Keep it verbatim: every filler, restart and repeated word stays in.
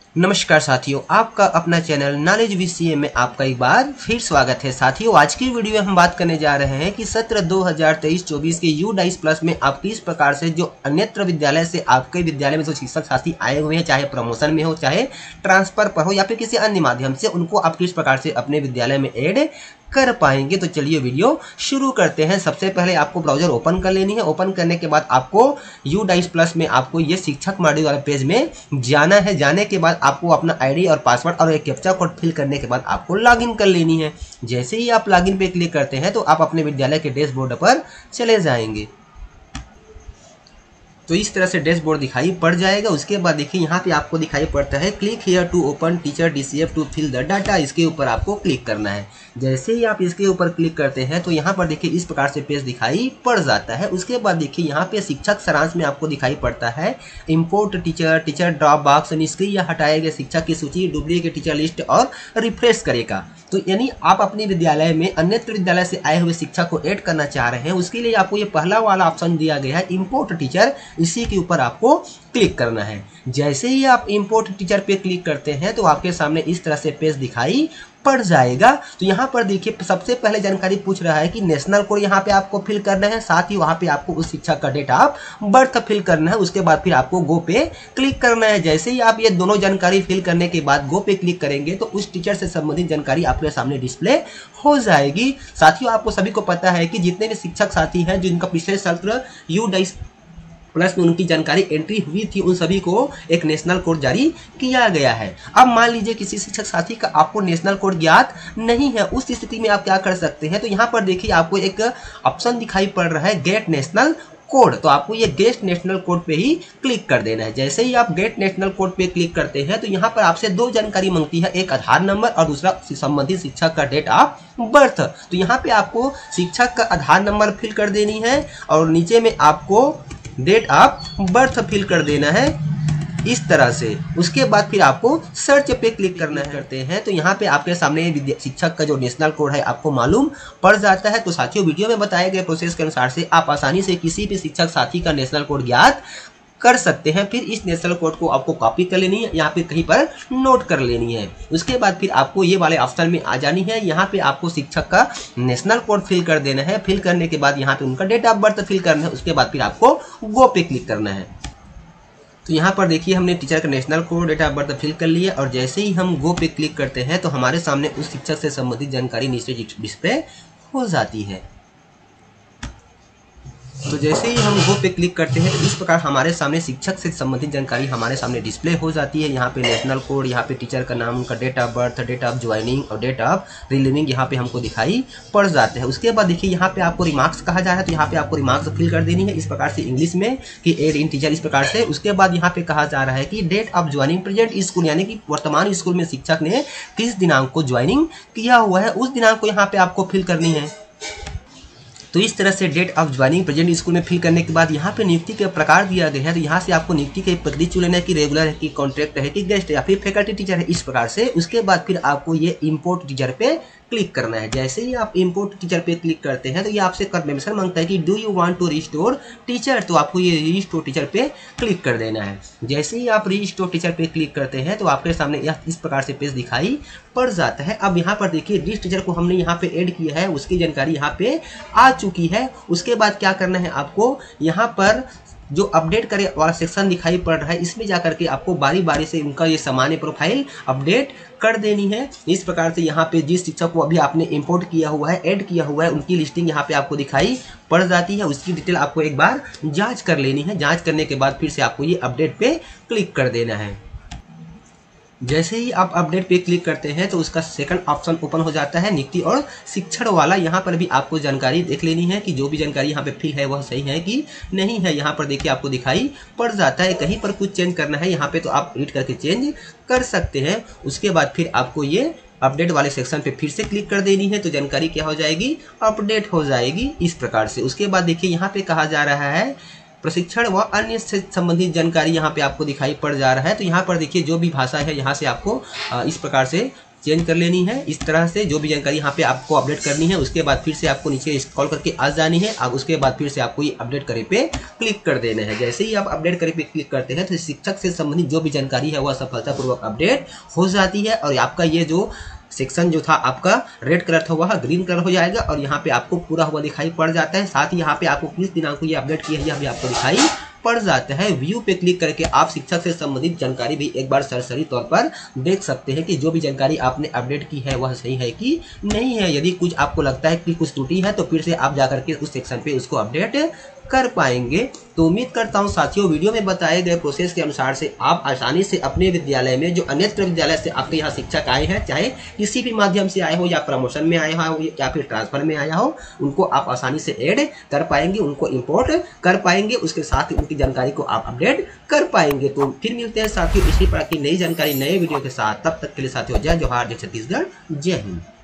नमस्कार साथियों, आपका अपना चैनल नॉलेज वीसीए में आपका एक बार फिर स्वागत है। साथियों, आज की वीडियो में हम बात करने जा रहे हैं कि सत्र दो हज़ार तेईस चौबीस के यू डाइस प्लस में आप किस प्रकार से जो अन्यत्र विद्यालय से आपके विद्यालय में जो शिक्षक साथी आए हुए हैं, चाहे प्रमोशन में हो, चाहे ट्रांसफर पर हो या फिर किसी अन्य माध्यम से, उनको आप किस प्रकार से अपने विद्यालय में ऐड कर पाएंगे। तो चलिए वीडियो शुरू करते हैं। सबसे पहले आपको ब्राउजर ओपन कर लेनी है। ओपन करने के बाद आपको यू डाइस प्लस में आपको ये शिक्षक मॉड्यूल वाले पेज में जाना है। जाने के बाद आपको अपना आईडी और पासवर्ड और एक कैप्चा कोड फिल करने के बाद आपको लॉगिन कर लेनी है। जैसे ही आप लॉगिन पे क्लिक करते हैं तो आप अपने विद्यालय के डैशबोर्ड पर चले जाएंगे। तो इस तरह से डैशबोर्ड दिखाई पड़ जाएगा। उसके बाद देखिए यहाँ पे आपको दिखाई पड़ता है click here to open teacher DCF to fill the data. इसके ऊपर आपको क्लिक करना है। जैसे ही आप इसके ऊपर क्लिक करते हैं तो यहाँ पर देखिए इस प्रकार से पेज दिखाई पड़ जाता है। उसके बाद देखिए यहाँ पे शिक्षक सारांश में आपको दिखाई पड़ता है import teacher, teacher drop box, निष्क्रिय या हटाए गए शिक्षक की सूची, डुप्लीकेट टीचर लिस्ट और रिफ्रेश करेगा। तो यानी आप अपने विद्यालय में अन्यत्र विद्यालय से आए हुए शिक्षक को ऐड करना चाह रहे हैं, उसके लिए आपको ये पहला वाला ऑप्शन दिया गया है इंपोर्ट टीचर। इसी के ऊपर आपको क्लिक करना है। जैसे ही आप इंपोर्ट टीचर पे क्लिक करते हैं तो आपके सामने इस तरह से पेज दिखाई पड़ जाएगा। तो यहाँ पर देखिए सबसे पहले जानकारी पूछ रहा है कि नेशनल कोड यहाँ पे आपको फिल करना है, साथ ही वहाँ पे आपको उस शिक्षक का डेट ऑफ बर्थ फिल करना है। उसके बाद फिर आपको गो पे क्लिक करना है। जैसे ही आप ये दोनों जानकारी फिल करने के बाद गो पे क्लिक करेंगे तो उस टीचर से संबंधित जानकारी आपके सामने डिस्प्ले हो जाएगी। साथियों, आपको सभी को पता है कि जितने भी शिक्षक साथी हैं जिनका पिछले सत्र यू डाइस प्लस में उनकी जानकारी एंट्री हुई थी, उन सभी को एक नेशनल कोड जारी किया गया है। अब मान लीजिए किसी शिक्षक साथी का आपको नेशनल कोड ज्ञात नहीं है, उस स्थिति में आप क्या कर सकते हैं। तो यहाँ पर देखिए आपको एक ऑप्शन दिखाई पड़ रहा है गेट नेशनल कोड। तो आपको ये गेट नेशनल कोड पे ही क्लिक कर देना है। जैसे ही आप गेट नेशनल कोड पे क्लिक करते हैं तो यहाँ पर आपसे दो जानकारी मांगती है, एक आधार नंबर और दूसरा संबंधित शिक्षक का डेट ऑफ बर्थ। तो यहाँ पे आपको शिक्षक का आधार नंबर फिल कर देनी है और नीचे में आपको डेट ऑफ बर्थ फिल कर देना है इस तरह से। उसके बाद फिर आपको सर्च पे क्लिक करना है। करते हैं तो यहाँ पे आपके सामने शिक्षक का जो नेशनल कोड है आपको मालूम पड़ जाता है। तो साथियों, वीडियो में बताए गए प्रोसेस के अनुसार से आप आसानी से किसी भी शिक्षक साथी का नेशनल कोड ज्ञात कर सकते हैं। फिर इस नेशनल कोड को आपको कॉपी कर लेनी है, यहाँ पे कहीं पर नोट कर लेनी है। उसके बाद फिर आपको ये वाले ऑप्शन में आ जानी है। यहाँ पे आपको शिक्षक का नेशनल कोड फिल कर देना है। फिल करने के बाद यहाँ पे उनका डेट ऑफ बर्थ फिल करना है। उसके बाद फिर आपको गो पे क्लिक करना है। तो यहाँ पर देखिए हमने टीचर का national code, date of birth fill कर लिया और जैसे ही हम गो पे क्लिक करते हैं तो हमारे सामने उस शिक्षक से संबंधित जानकारी नीचे डिस्प्ले हो जाती है। तो जैसे ही हम गो पे क्लिक करते हैं तो इस प्रकार हमारे सामने शिक्षक से संबंधित जानकारी हमारे सामने डिस्प्ले हो जाती है। यहाँ पे नेशनल कोड, यहाँ पे टीचर का नाम, उनका date of birth, date of joining और डेट ऑफ रिलीविंग यहाँ पे हमको दिखाई पड़ जाते हैं। उसके बाद देखिए यहाँ पे आपको रिमार्क्स कहा जा रहा है, तो यहाँ पे आपको रिमार्क्स फिल कर देनी है इस प्रकार से इंग्लिश में कि एड इन टीचर इस प्रकार से। उसके बाद यहाँ पे कहा जा रहा है कि date of joining present school, यानी कि वर्तमान स्कूल में शिक्षक ने किस दिनांक को ज्वाइनिंग किया हुआ है, उस दिनांक को यहाँ पे आपको फिल करनी है। तो इस तरह से date of joining present school में फिल करने के बाद यहाँ पे नियुक्ति के प्रकार दिया गया है। तो यहाँ से आपको नियुक्ति के पद्धति चुन लेना है कि रेगुलर है, कि कॉन्ट्रैक्ट है, कि गेस्ट या फिर फैकल्टी टीचर है, इस प्रकार से। उसके बाद फिर आपको ये इंपोर्ट टीचर पे क्लिक करना है। जैसे ही आप इंपोर्ट टीचर पे क्लिक करते हैं तो ये आपसे कंफर्मेशन मांगता है कि do you want to restore teacher. तो आपको ये रिस्टोर टीचर पे क्लिक कर देना है। जैसे ही आप रिस्टोर टीचर पे क्लिक करते हैं तो आपके सामने यह इस प्रकार से पेज दिखाई पड़ जाता है। अब यहाँ पर देखिए जिस टीचर को हमने यहाँ पे ऐड किया है उसकी जानकारी यहाँ पे आ चुकी है। उसके बाद क्या करना है, आपको यहाँ पर जो अपडेट करे वाला सेक्शन दिखाई पड़ रहा है, इसमें जाकर के आपको बारी बारी से उनका ये सामान्य प्रोफाइल अपडेट कर देनी है। इस प्रकार से यहाँ पे जिस शिक्षक को अभी आपने इंपोर्ट किया हुआ है, ऐड किया हुआ है, उनकी लिस्टिंग यहाँ पे आपको दिखाई पड़ जाती है। उसकी डिटेल आपको एक बार जांच कर लेनी है। जांच करने के बाद फिर से आपको ये अपडेट पे क्लिक कर देना है। जैसे ही आप अपडेट पे क्लिक करते हैं तो उसका सेकंड ऑप्शन ओपन हो जाता है नियुक्ति और शिक्षण वाला। यहाँ पर भी आपको जानकारी देख लेनी है कि जो भी जानकारी यहाँ पे फिल है वह सही है कि नहीं है। यहाँ पर देखिए आपको दिखाई पड़ जाता है। कहीं पर कुछ चेंज करना है यहाँ पे तो आप एडिट करके चेंज कर सकते हैं। उसके बाद फिर आपको ये अपडेट वाले सेक्शन पे फिर से क्लिक कर देनी है तो जानकारी क्या हो जाएगी, अपडेट हो जाएगी इस प्रकार से। उसके बाद देखिए यहाँ पे कहा जा रहा है प्रशिक्षण व अन्य से संबंधित जानकारी यहाँ पे आपको दिखाई पड़ जा रहा है। तो यहाँ पर देखिए जो भी भाषा है यहाँ से आपको इस प्रकार से चेंज कर लेनी है। इस तरह से जो भी जानकारी यहाँ पे आपको अपडेट करनी है, उसके बाद फिर से आपको नीचे स्क्रॉल करके आ जानी है। अब उसके बाद फिर से आपको ये अपडेट करे पे क्लिक कर देना है। जैसे ही आप अपडेट करे पे क्लिक करते हैं तो शिक्षक से संबंधित जो भी जानकारी है वह सफलतापूर्वक अपडेट हो जाती है और आपका ये जो सेक्शन जो था आपका रेड कलर था वह ग्रीन कलर हो जाएगा और यहाँ पे आपको पूरा हुआ दिखाई पड़ जाता है। साथ ही यहाँ पे आपको किस दिनांक को ये अपडेट किया है यह भी आपको दिखाई पड़ जाता है। व्यू पे क्लिक करके आप शिक्षक से संबंधित जानकारी भी एक बार सरसरी तौर पर देख सकते हैं कि जो भी जानकारी आपने अपडेट की है वह सही है कि नहीं है। यदि कुछ आपको लगता है कि कुछ त्रुटि है तो फिर से आप जाकर के उस सेक्शन पे उसको अपडेट कर पाएंगे। तो उम्मीद करता हूं साथियों वीडियो में बताए गए प्रोसेस के अनुसार से आप आसानी से अपने विद्यालय में जो अन्यत्र विद्यालय से आपके यहाँ शिक्षक आए हैं, चाहे किसी भी माध्यम से आए हो या प्रमोशन में आए हो या फिर ट्रांसफर में आया हो, उनको आप आसानी से ऐड कर पाएंगे, उनको इम्पोर्ट कर पाएंगे, उसके साथ ही उनकी जानकारी को आप अपडेट कर पाएंगे। तो फिर मिलते हैं साथियों इसी प्रकार की नई जानकारी नए वीडियो के साथ। तब तक के लिए साथियों जय जोहार, जय छत्तीसगढ़, जय हिंद।